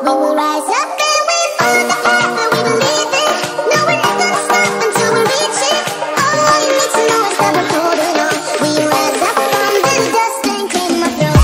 We will rise up and we find the path that we believe in. No, we're not gonna stop until we reach it. All you need to know is that we're holding on. We rise up from the dust and clean my throat.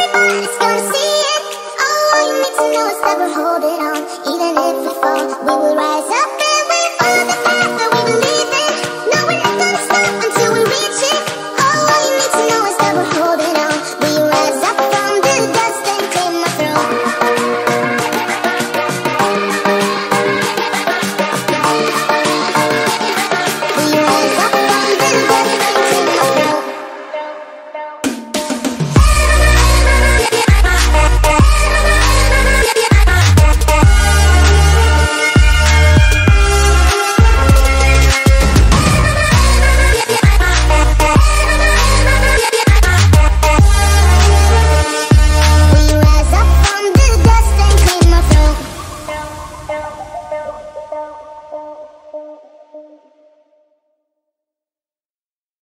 Even if we fall, we will